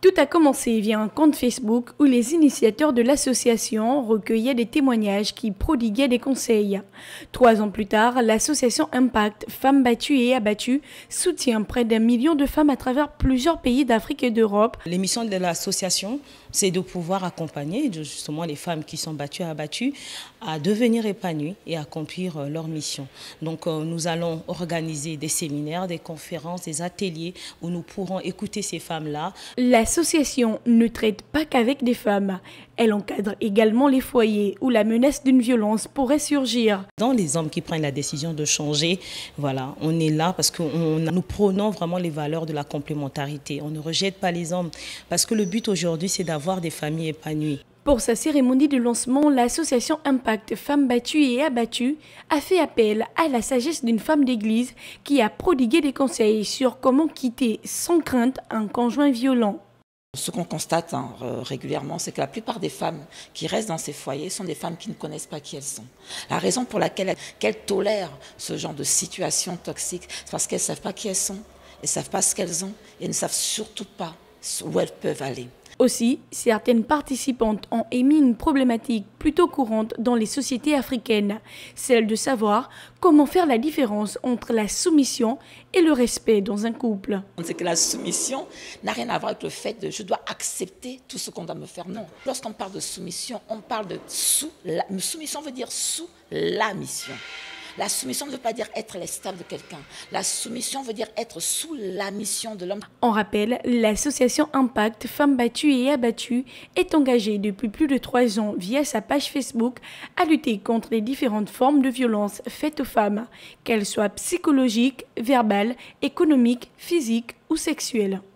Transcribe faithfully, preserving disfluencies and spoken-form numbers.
Tout a commencé via un compte Facebook où les initiateurs de l'association recueillaient des témoignages qui prodiguaient des conseils. Trois ans plus tard, l'association Impact Femmes battues et abattues soutient près d'un million de femmes à travers plusieurs pays d'Afrique et d'Europe. Les missions de l'association, c'est de pouvoir accompagner justement les femmes qui sont battues et abattues à devenir épanouies et accomplir leur mission. Donc euh, nous allons organiser des séminaires, des conférences, des ateliers où nous pourrons écouter ces femmes-là. L'association ne traite pas qu'avec des femmes. Elle encadre également les foyers où la menace d'une violence pourrait surgir. Dans les hommes qui prennent la décision de changer, voilà, on est là parce que on, nous prônons vraiment les valeurs de la complémentarité. On ne rejette pas les hommes parce que le but aujourd'hui, c'est d'avoir des familles épanouies. Pour sa cérémonie de lancement, l'association Impact Femmes battues et abattues a fait appel à la sagesse d'une femme d'église qui a prodigué des conseils sur comment quitter sans crainte un conjoint violent. Ce qu'on constate hein, régulièrement, c'est que la plupart des femmes qui restent dans ces foyers sont des femmes qui ne connaissent pas qui elles sont. La raison pour laquelle elles tolèrent ce genre de situation toxique, c'est parce qu'elles ne savent pas qui elles sont, elles ne savent pas ce qu'elles ont et ne savent surtout pas où elles peuvent aller. Aussi, certaines participantes ont émis une problématique plutôt courante dans les sociétés africaines, celle de savoir comment faire la différence entre la soumission et le respect dans un couple. C'est que la soumission n'a rien à voir avec le fait de je dois accepter tout ce qu'on doit me faire. Non. Lorsqu'on parle de soumission, on parle de sous la soumission veut dire sous la mission. La soumission ne veut pas dire être l'esclave de quelqu'un. La soumission veut dire être sous la mission de l'homme. On rappelle, l'association Impact Femmes battues et abattues est engagée depuis plus de trois ans via sa page Facebook à lutter contre les différentes formes de violence faites aux femmes, qu'elles soient psychologiques, verbales, économiques, physiques ou sexuelles.